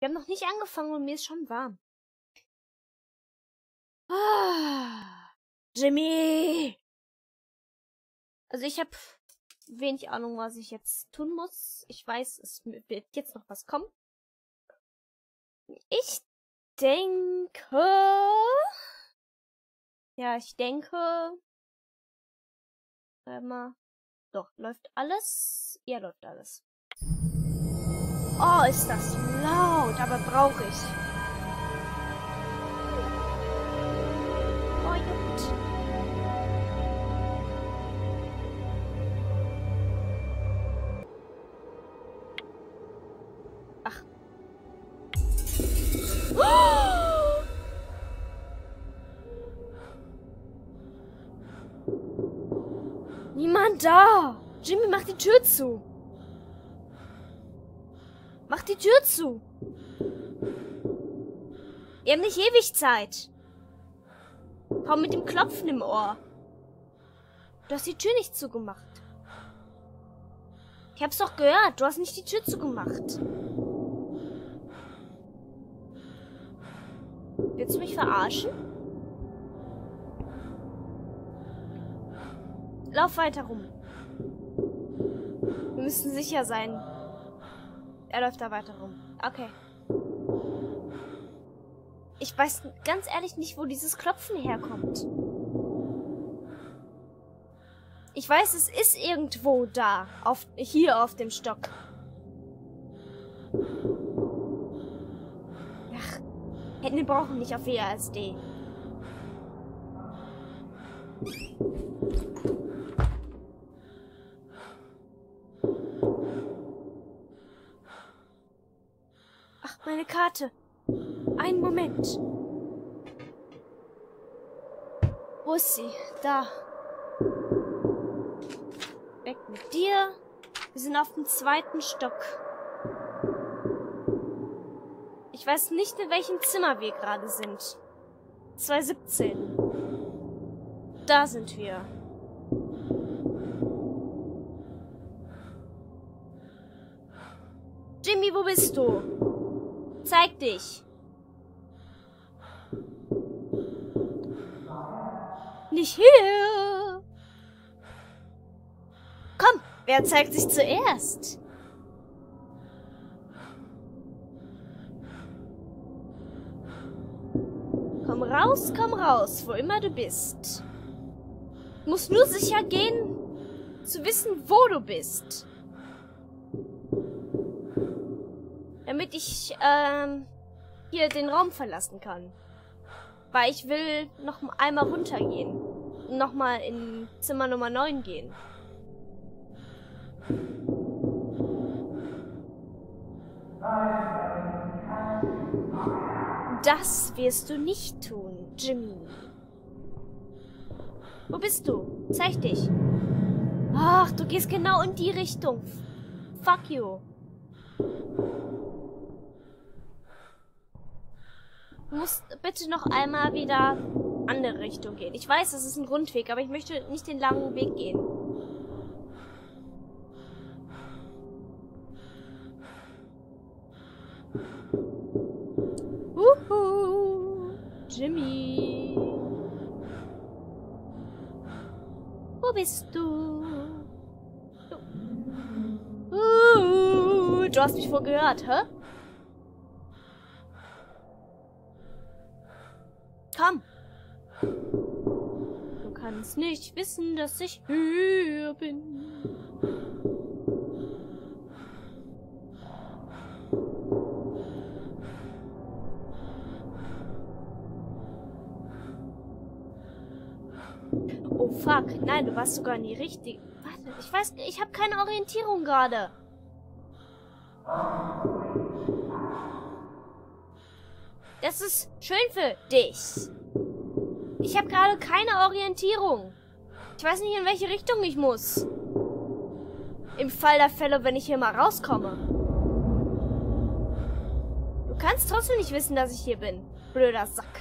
Wir haben noch nicht angefangen und mir ist schon warm. Ah, Jimmy! Also ich habe wenig Ahnung, was ich jetzt tun muss. Ich weiß, es wird jetzt noch was kommen. Ich denke... Ja, ich denke... Mal... Doch, läuft alles? Ja, läuft alles. Oh, ist das laut, aber brauche ich. Oh, gut. Ach. Oh! Niemand da! Jimmy, mach die Tür zu! Mach die Tür zu! Wir haben nicht ewig Zeit. Komm mit dem Klopfen im Ohr. Du hast die Tür nicht zugemacht. Ich hab's doch gehört. Du hast nicht die Tür zugemacht. Willst du mich verarschen? Lauf weiter rum. Wir müssen sicher sein. Er läuft da weiter rum. Okay. Ich weiß ganz ehrlich nicht, wo dieses Klopfen herkommt. Ich weiß, es ist irgendwo da. Hier auf dem Stock. Ach, hätten wir brauchen nicht auf WASD. Ach, meine Karte. Einen Moment. Wo ist sie? Da. Weg mit dir. Wir sind auf dem 2. Stock. Ich weiß nicht, in welchem Zimmer wir gerade sind. 217. Da sind wir. Jimmy, wo bist du? Zeig dich. Nicht hier. Komm, wer zeigt sich zuerst? Komm raus, wo immer du bist. Du musst nur sicher gehen, zu wissen, wo du bist. Damit ich, hier den Raum verlassen kann. Weil ich will noch einmal runtergehen. Nochmal in Zimmer Nummer 9 gehen. Das wirst du nicht tun, Jimmy. Wo bist du? Zeig dich. Ach, du gehst genau in die Richtung. Fuck you. Du musst bitte noch einmal wieder andere Richtung gehen. Ich weiß, das ist ein Rundweg, aber ich möchte nicht den langen Weg gehen. Jimmy. Wo bist du? Du hast mich wohl gehört, hä? Komm. Du kannst nicht wissen, dass ich hier bin. Oh fuck, nein, du warst sogar nie richtig. Warte, ich weiß, ich habe keine Orientierung gerade. Das ist schön für dich. Ich habe gerade keine Orientierung. Ich weiß nicht, in welche Richtung ich muss. Im Fall der Fälle, wenn ich hier mal rauskomme. Du kannst trotzdem nicht wissen, dass ich hier bin. Blöder Sack.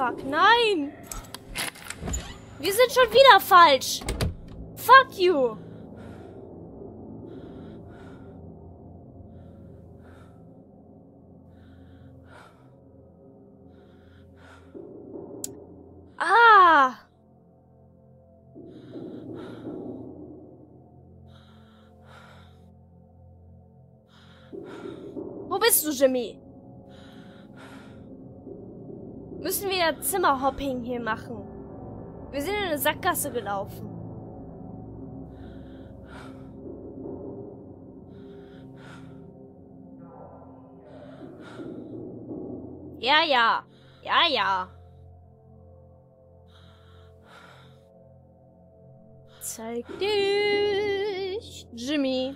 fuck, nein! Wir sind schon wieder falsch! Fuck you! Ah! Wo bist du, Jimmy? Müssen wir wieder Zimmerhopping hier machen? Wir sind in eine Sackgasse gelaufen. Ja, ja. Ja, ja. Zeig dich, Jimmy.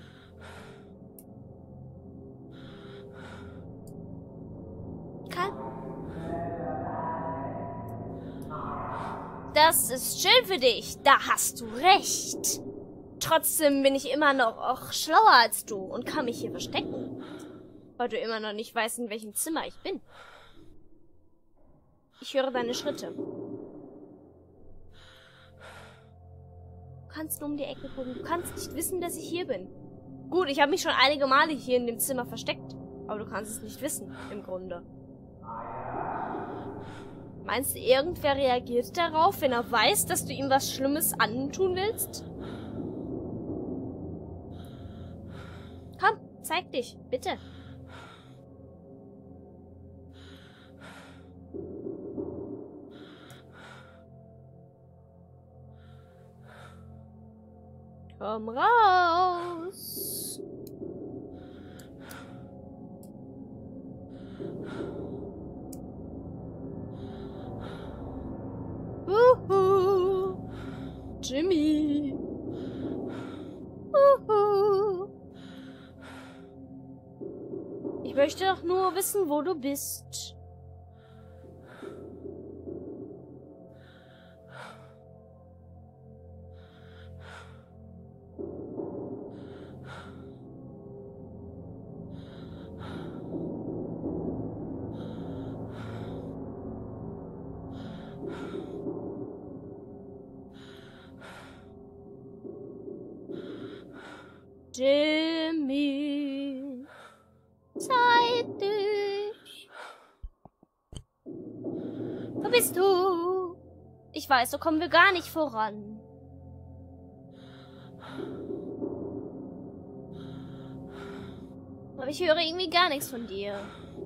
Das ist schön für dich. Da hast du recht. Trotzdem bin ich immer noch auch schlauer als du und kann mich hier verstecken. Weil du immer noch nicht weißt, in welchem Zimmer ich bin. Ich höre deine Schritte. Du kannst nur um die Ecke gucken. Du kannst nicht wissen, dass ich hier bin. Gut, ich habe mich schon einige Male hier in dem Zimmer versteckt. Aber du kannst es nicht wissen, im Grunde. Meinst du, irgendwer reagiert darauf, wenn er weiß, dass du ihm was Schlimmes antun willst? Komm, zeig dich, bitte. Komm raus. Jimmy. Ich möchte doch nur wissen, wo du bist. Jimmy, zeig dich. Wo bist du? Ich weiß, so kommen wir gar nicht voran. Aber ich höre irgendwie gar nichts von dir.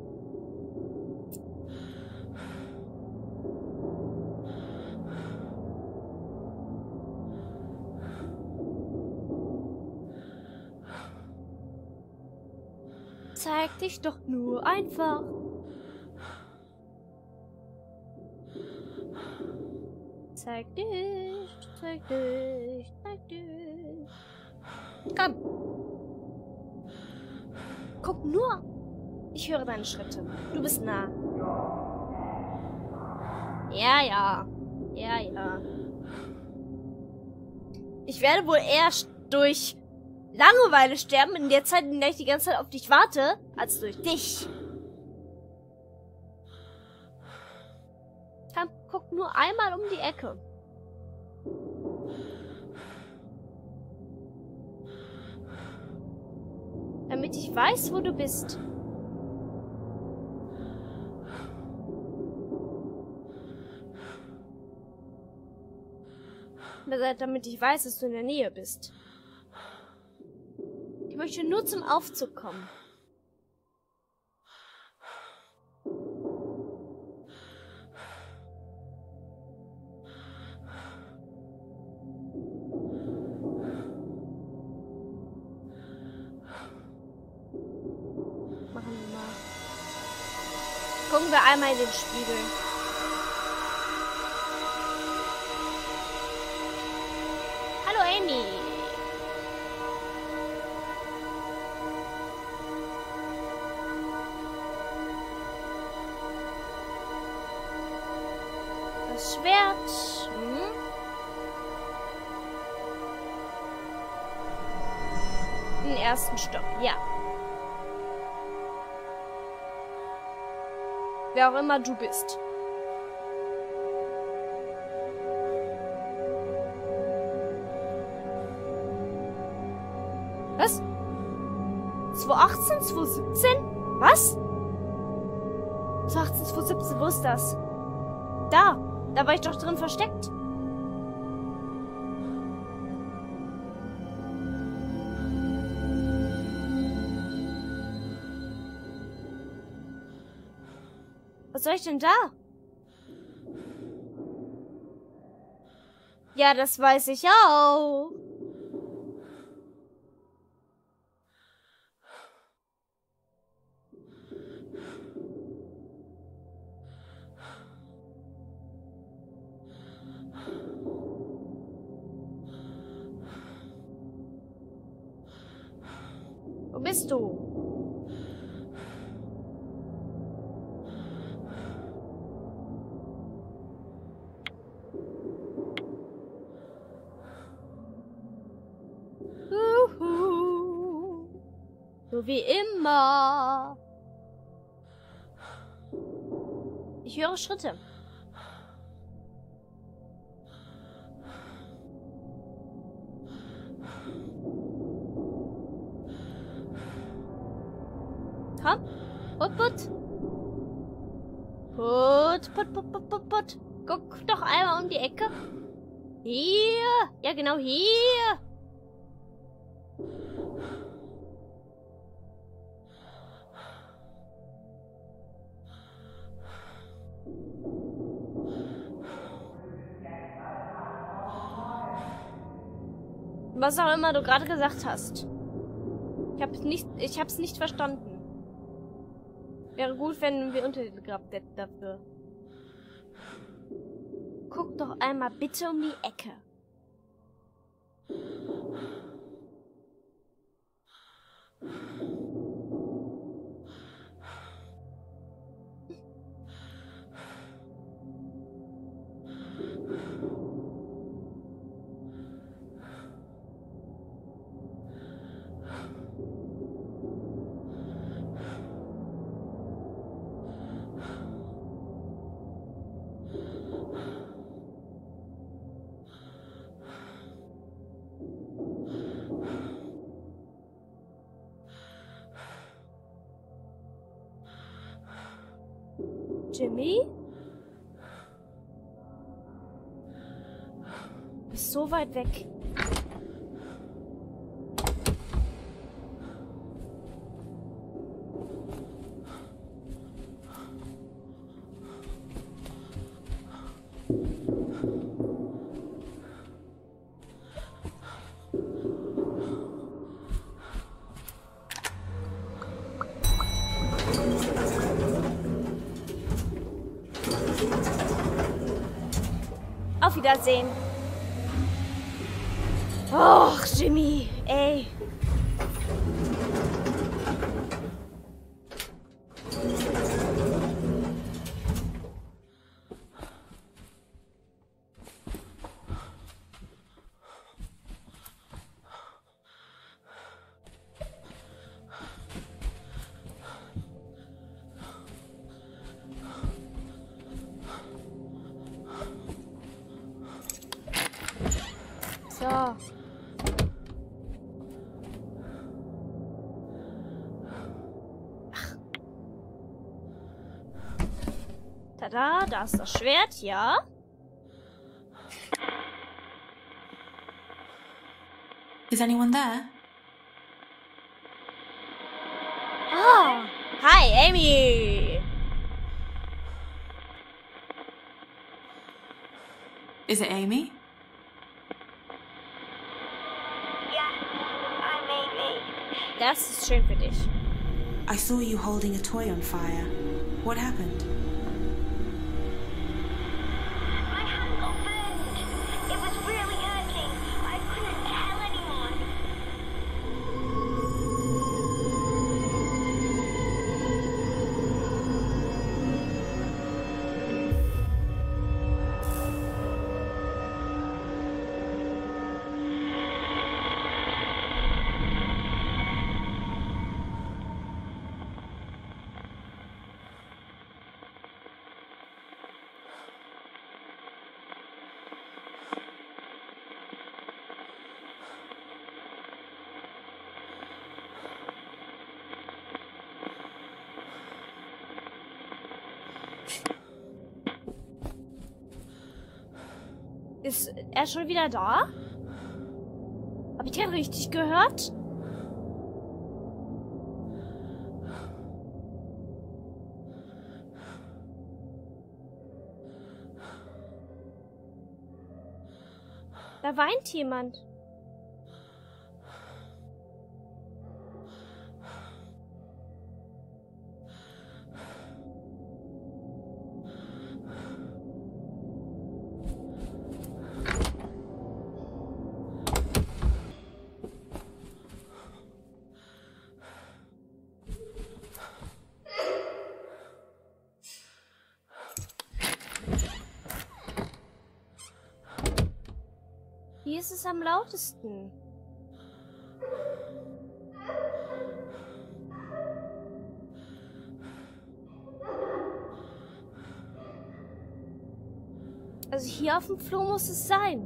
Zeig dich doch nur einfach. Zeig dich, zeig dich, zeig dich. Komm. Guck nur. Ich höre deine Schritte. Du bist nah. Ja, ja. Ja, ja. Ich werde wohl eher durch Langeweile sterben in der Zeit, in der ich die ganze Zeit auf dich warte, als durch dich. Komm, guck nur einmal um die Ecke. Damit ich weiß, wo du bist. Damit ich weiß, dass du in der Nähe bist. Ich möchte nur zum Aufzug kommen. Machen wir mal. Gucken wir einmal in den Spiegel. Hallo Amy. Das Schwert. Den ersten Stock, ja. Wer auch immer du bist. Was? 2018, 2017? Was? 2018, 2017, wo ist das? Da war ich doch drin versteckt. Was soll ich denn da? Ja, das weiß ich auch. Wo bist du? So wie immer. Ich höre Schritte. Komm. Put, put. Put, put, put, put, put, put. Guck doch einmal um die Ecke. Hier. Ja, genau hier. Was auch immer du gerade gesagt hast. Ich hab's nicht verstanden. Wäre gut, wenn wir Untertitel gehabt hätten dafür. Guck doch einmal bitte um die Ecke. Jimmy? Du bist so weit weg. Auf Wiedersehen. Och, Jimmy, ey. So. Tada, da ist das Schwert, ja. Is anyone there? Ah, hi, Amy. Is it Amy? Das ist schön für dich. I saw you holding a toy on fire. What happened? My hand got burned. It was really hurting. I couldn't tell anyone. Ist er schon wieder da? Hab ich gerade richtig gehört? Da weint jemand. Hier ist es am lautesten. Also hier auf dem Flur muss es sein.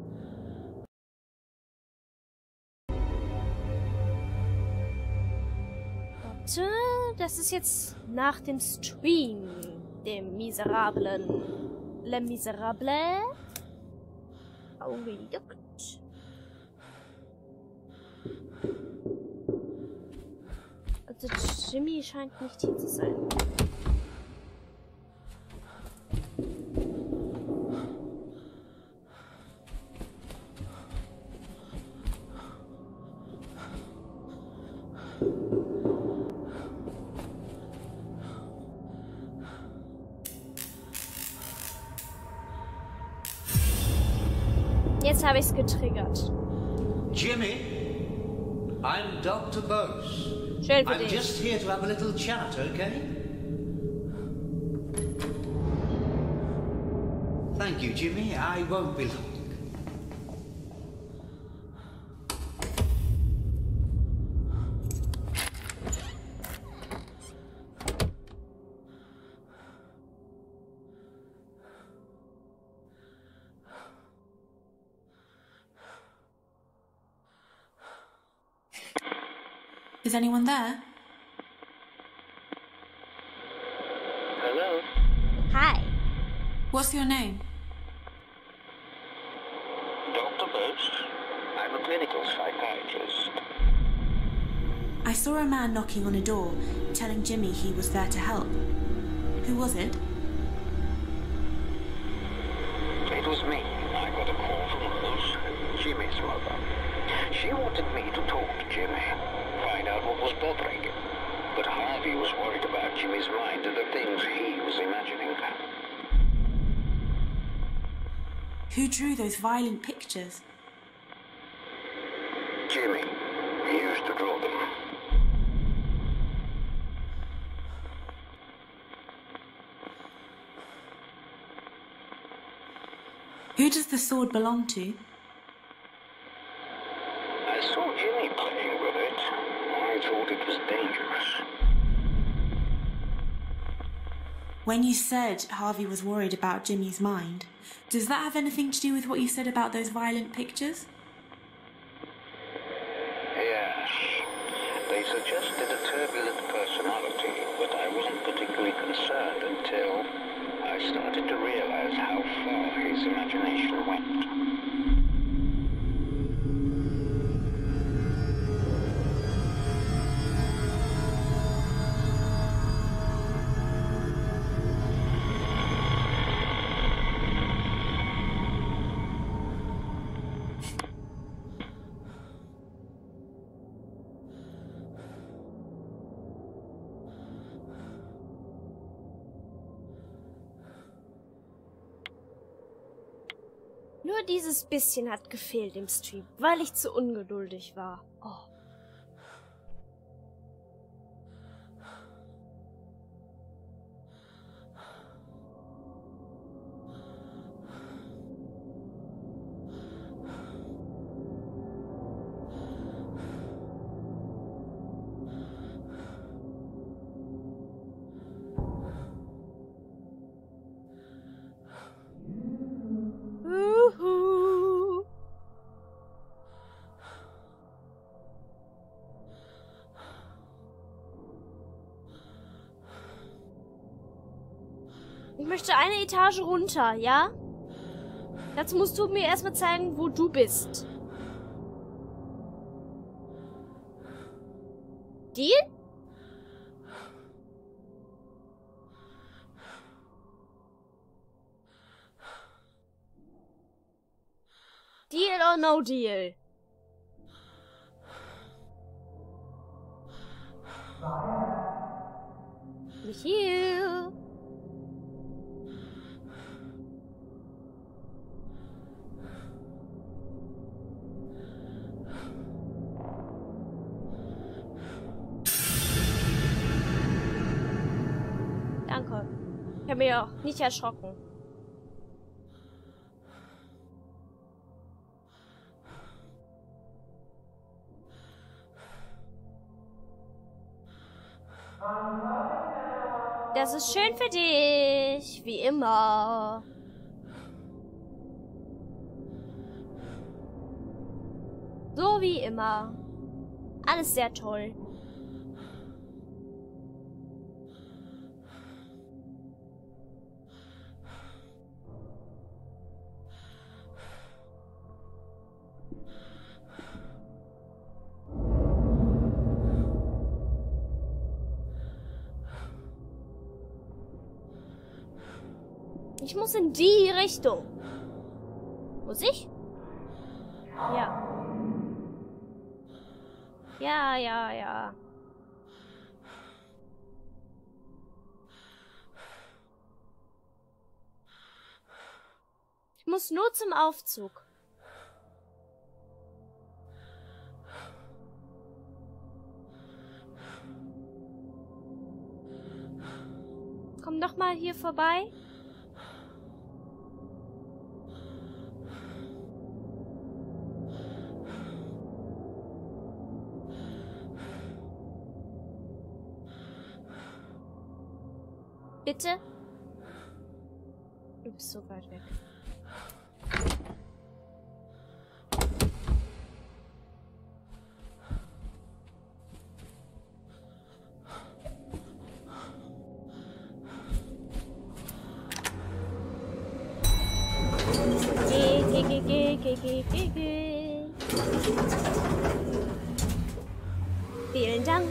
Warte, das ist jetzt nach dem Stream, dem miserablen Le Miserable. Auge juckt. Also Jimmy scheint nicht hier zu sein. Jetzt habe ich es getriggert. Jimmy, I'm Dr. Bose. Schön für I'm dich. just here to have a little chat, okay? Thank you, Jimmy. I won't be long. Is anyone there? Hello? Hi. What's your name? Dr. Bose? I'm a clinical psychiatrist. I saw a man knocking on a door, telling Jimmy he was there to help. Who was it? It was me. I got a call from Rose, Jimmy's mother. She wanted me to talk to Jimmy, find out what was bothering him. But Harvey was worried about Jimmy's mind and the things he was imagining. Who drew those violent pictures? Jimmy. He used to draw them. Who does the sword belong to? I saw Jimmy playing with it. I thought it was dangerous. When you said Harvey was worried about Jimmy's mind, does that have anything to do with what you said about those violent pictures? Yes. They suggested a turbulent personality, but I wasn't particularly concerned until I started to realize how far his imagination went. Nur dieses bisschen hat gefehlt im Stream, weil ich zu ungeduldig war. Oh. Uhu. Ich möchte eine Etage runter, ja? Dazu musst du mir erstmal zeigen, wo du bist. Deal? Deal or no deal? Nicht hier. Danke. Ich habe mich auch nicht erschrocken. Das ist schön für dich, wie immer. So wie immer. Alles sehr toll. Ich muss in die Richtung. Muss ich? Ja. Ja. Ich muss nur zum Aufzug. Komm doch mal hier vorbei. Bitte? Du bist so weit weg. Geh. Vielen Dank.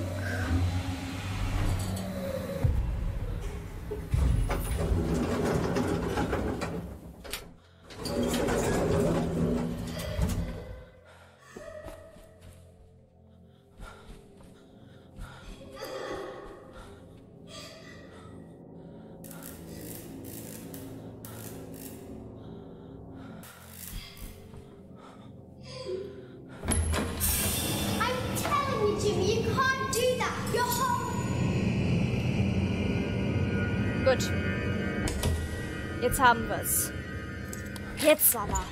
Gut. Jetzt haben wir's. Jetzt aber.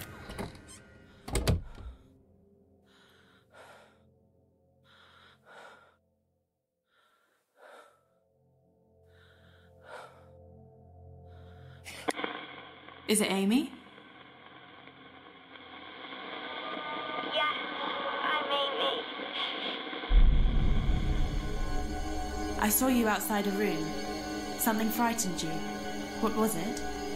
Is it Amy? Yes, I'm Amy. I saw you outside a room. Something frightened you. What was it?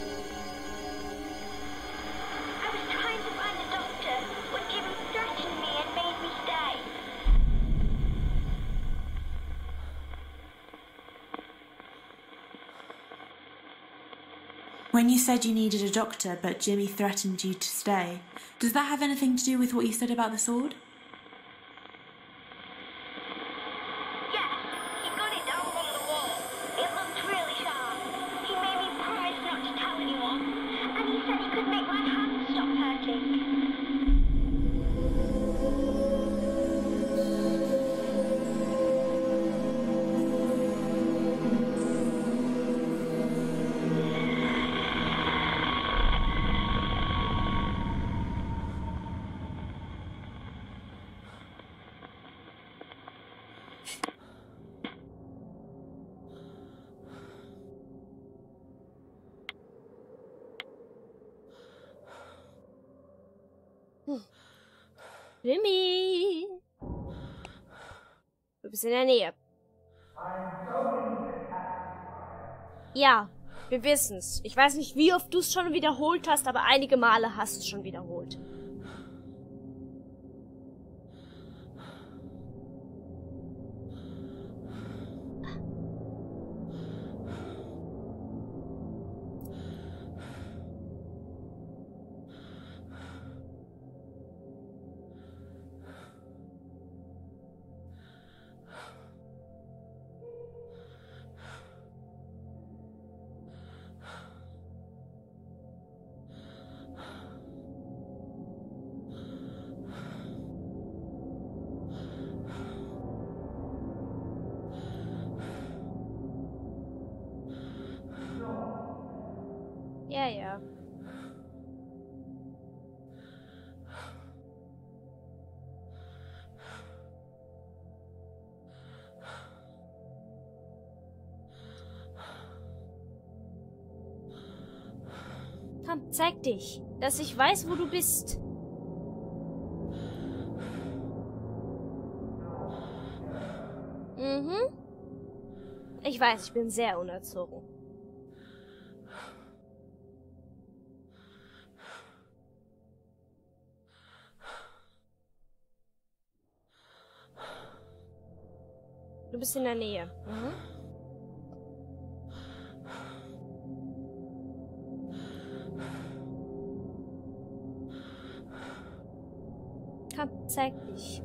I was trying to find a doctor when Jimmy threatened me and made me stay. When you said you needed a doctor, but Jimmy threatened you to stay, does that have anything to do with what you said about the sword? Yes, he got it down on the wall. It looked really sharp. He made me promise not to tell anyone. And he said he could make my hands stop hurting. Jimmy! Du bist in der Nähe. Ja. Wir wissen's. Ich weiß nicht, wie oft du es schon wiederholt hast, aber einige Male hast du es schon wiederholt. Ja, ja. Komm, zeig dich, dass ich weiß, wo du bist. Mhm. Ich weiß, ich bin sehr unerzogen. Du bist in der Nähe. Mhm. Komm, zeig dich.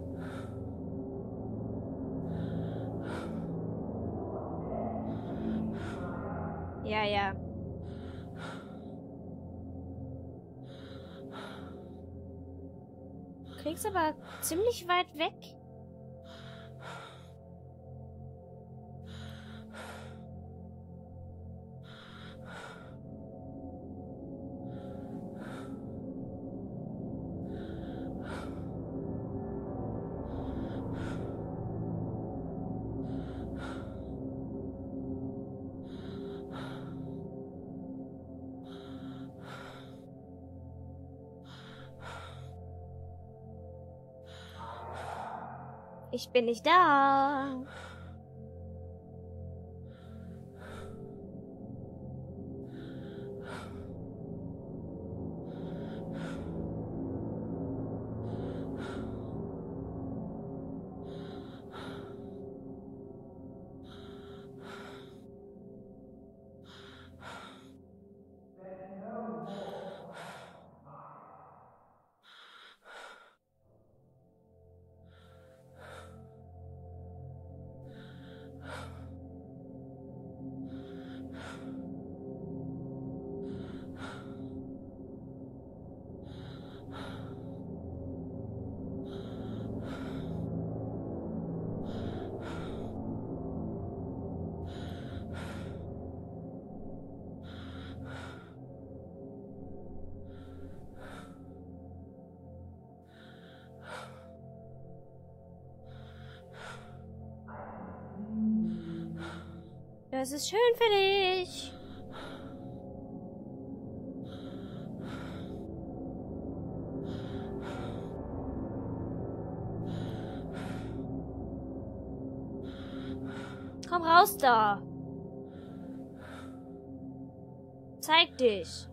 Ja, ja. Du kriegst aber ziemlich weit weg. Ich bin nicht da. Das ist schön für dich. Komm raus da. Zeig dich.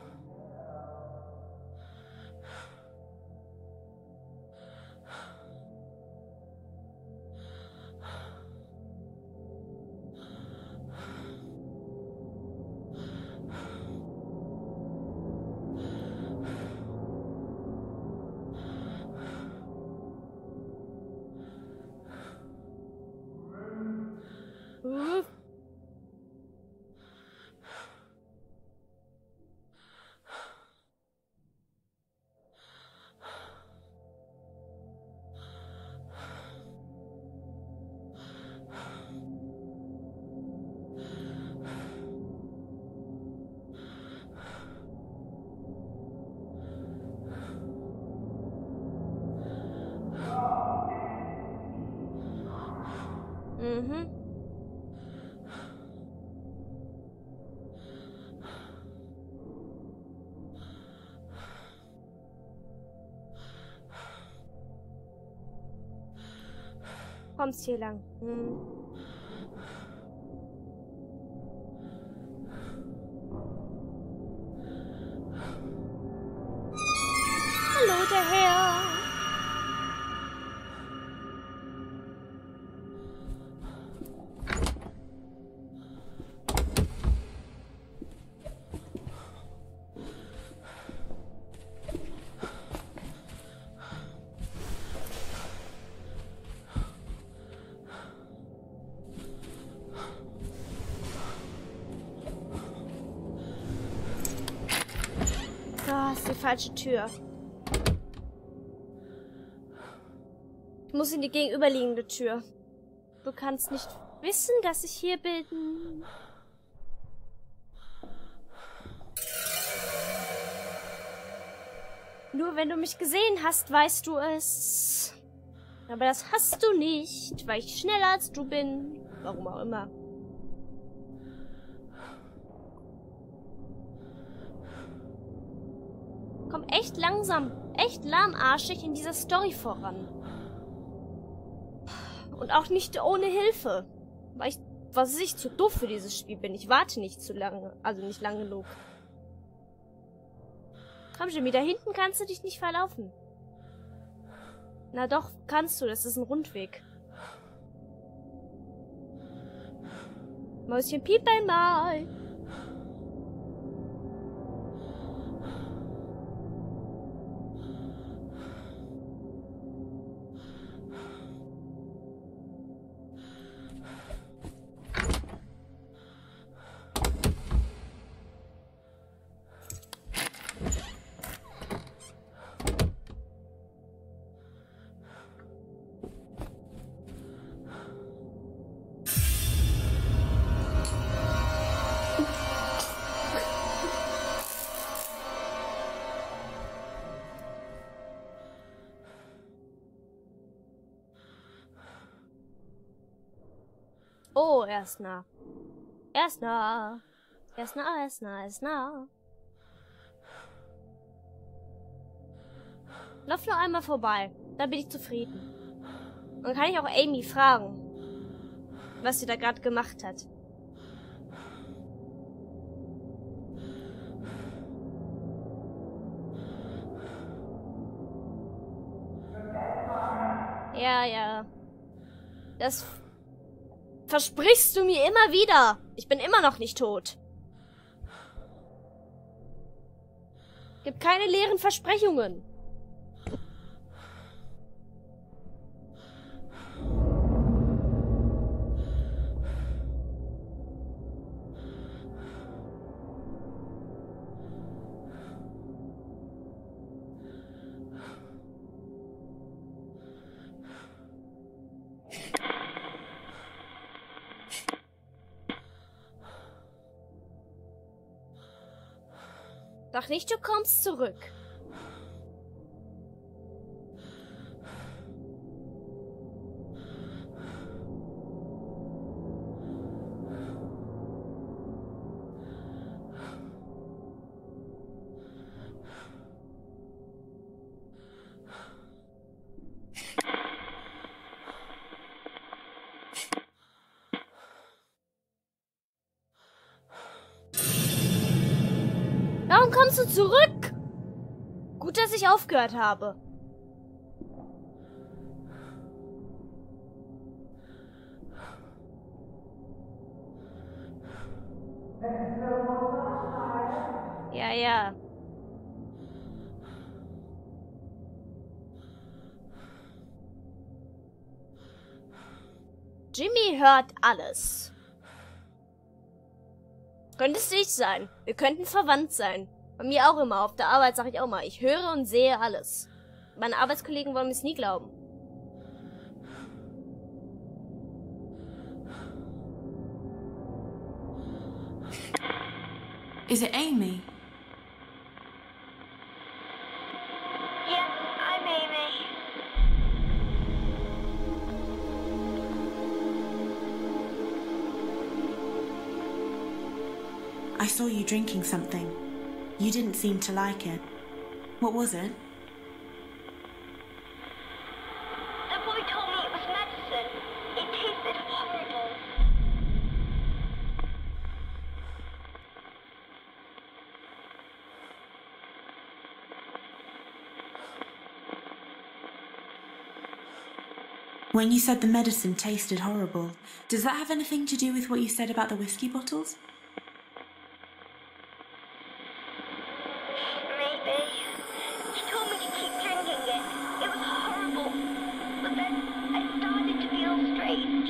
Mhm. Kommst hier lang. Hm. hinterher. Das ist die falsche Tür. Ich muss in die gegenüberliegende Tür. Du kannst nicht wissen, dass ich hier bin. Nur wenn du mich gesehen hast, weißt du es. Aber das hast du nicht, weil ich schneller als du bin. Warum auch immer. Komm echt langsam, echt lahmarschig in dieser Story voran. Und auch nicht ohne Hilfe. Weil ich, was weiß ich, zu doof für dieses Spiel bin. Ich warte nicht zu lange, also nicht lang genug. Komm, Jimmy, da hinten kannst du dich nicht verlaufen. Na doch, kannst du, das ist ein Rundweg. Mäuschen, piep einmal. Oh, er ist nah. Er ist nah. Er ist nah, er ist nah, er ist nah. Lauf nur einmal vorbei. Dann bin ich zufrieden. Und dann kann ich auch Amy fragen, was sie da gerade gemacht hat. Ja, ja. Das versprichst du mir immer wieder. Ich bin immer noch nicht tot. Gibt keine leeren Versprechungen. Sag nicht, du kommst zurück. Warum kommst du zurück? Gut, dass ich aufgehört habe. Ja, ja. Jimmy hört alles. Könnte es nicht sein. Wir könnten verwandt sein. Bei mir auch immer. Auf der Arbeit sage ich auch mal, ich höre und sehe alles. Meine Arbeitskollegen wollen mir es nie glauben. Is it Amy? Yeah, I'm Amy. I saw you drinking something. You didn't seem to like it. What was it? The boy told me it was medicine. It tasted horrible. When you said the medicine tasted horrible, does that have anything to do with what you said about the whiskey bottles? Maybe. She told me to keep drinking it. It was horrible. But then I started to feel strange.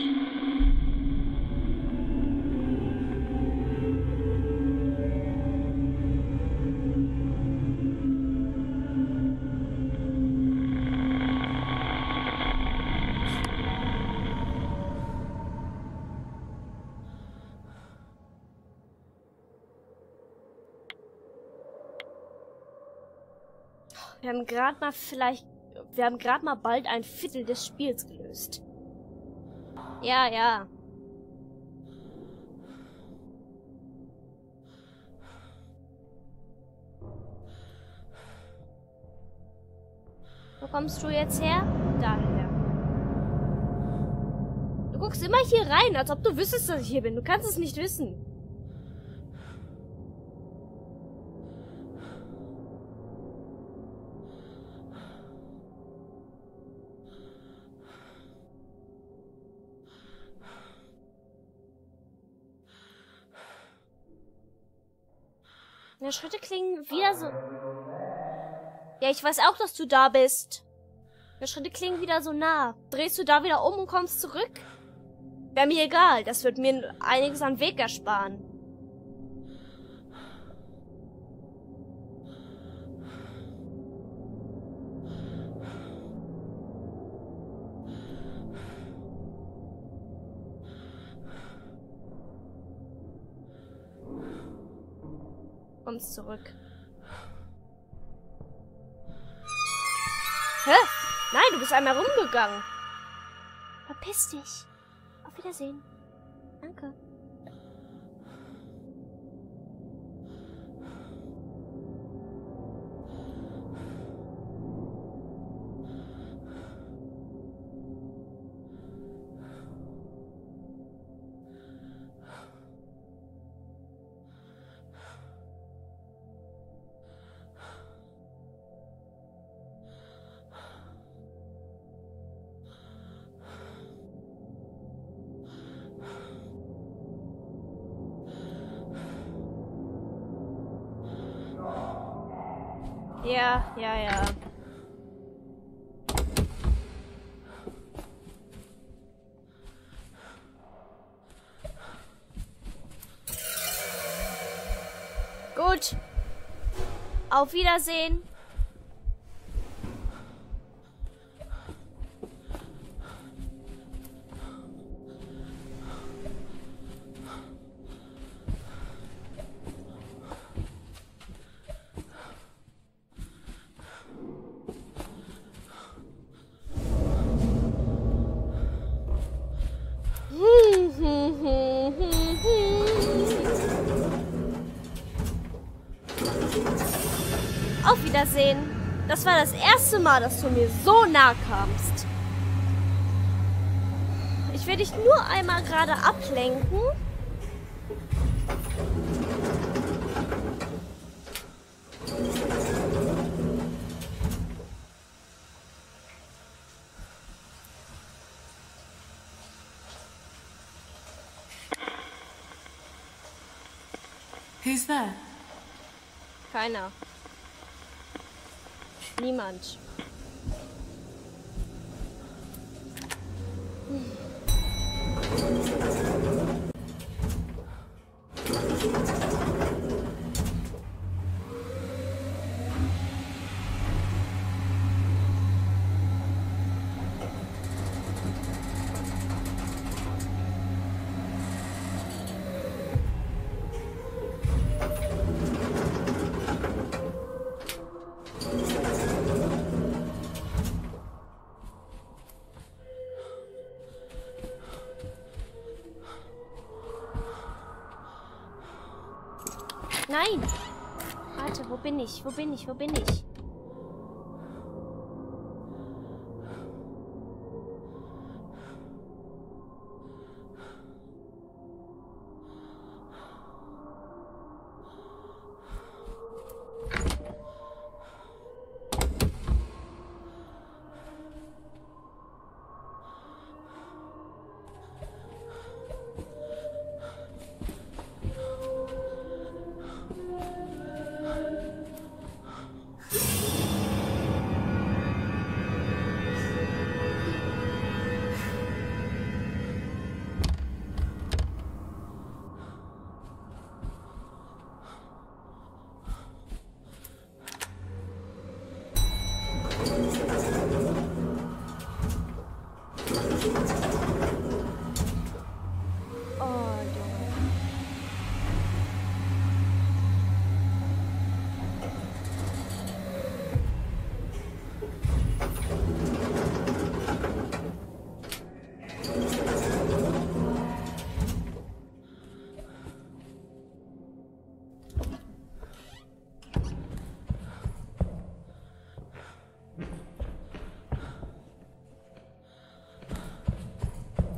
Wir haben gerade mal bald ein Viertel des Spiels gelöst. Ja, ja. Wo kommst du jetzt her? Daher. Du guckst immer hier rein, als ob du wüsstest, dass ich hier bin. Du kannst es nicht wissen. Deine Schritte klingen wieder so... Ja, ich weiß auch, dass du da bist. Deine Schritte klingen wieder so nah. Drehst du da wieder um und kommst zurück? Wäre mir egal. Das wird mir einiges an Weg ersparen. Kommst zurück. Hä? Nein, du bist einmal rumgegangen. Verpiss dich. Auf Wiedersehen. Danke. Ja, ja, ja. Gut. Auf Wiedersehen. Auf Wiedersehen. Das war das erste Mal, dass du mir so nah kamst. Ich werde dich nur einmal gerade ablenken. Who's there? Keiner. Niemand. Nein! Warte, wo bin ich? Wo bin ich? Wo bin ich?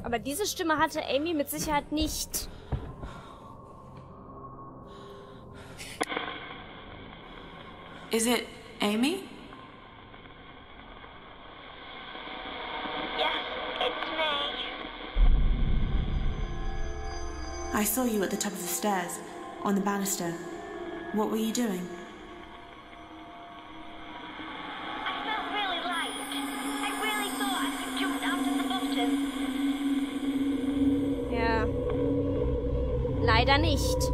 Aber diese Stimme hatte Amy mit Sicherheit nicht. Is it Amy? Yes, it's me. I saw you at the top of the stairs, on the banister. What were you doing? I felt really light. I really thought I could jump down to the bottom. Ja. Leider nicht.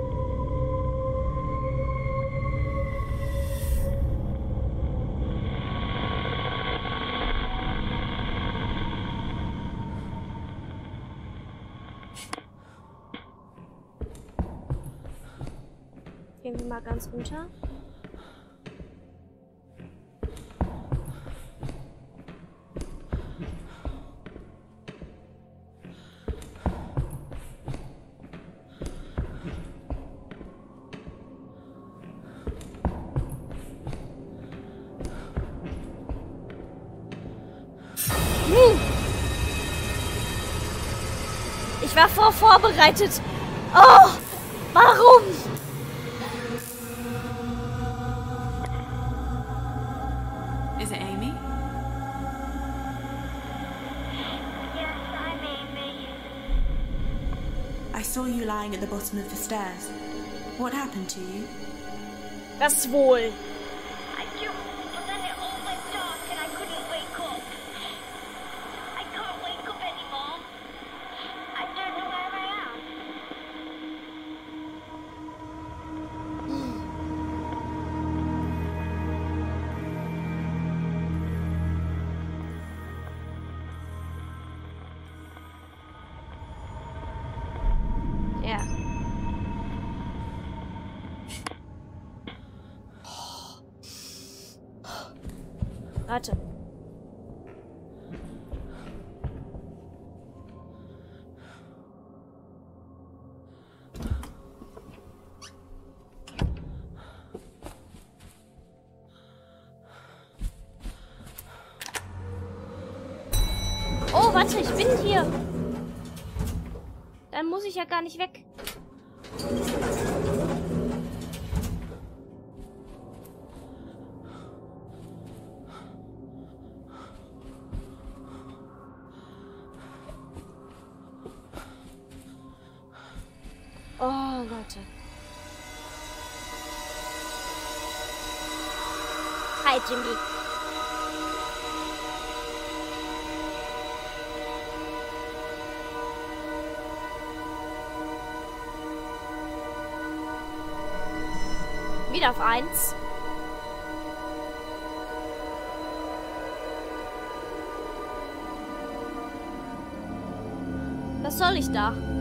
Gehen wir mal ganz runter. Ich war vorbereitet. Oh, warum? Is it Amy? Yes, I'm Amy. I saw you lying at the bottom of the stairs. What happened to you? Das wohl. I jumped, but then it all went dark and I couldn't wake up. I can't wake up anymore. I don't know where I am. Ja. Warte. Oh, warte, ich bin hier. Dann muss ich ja gar nicht weg. Oh, Leute. Hi, Jimmy. Wieder auf 1. Was soll ich da?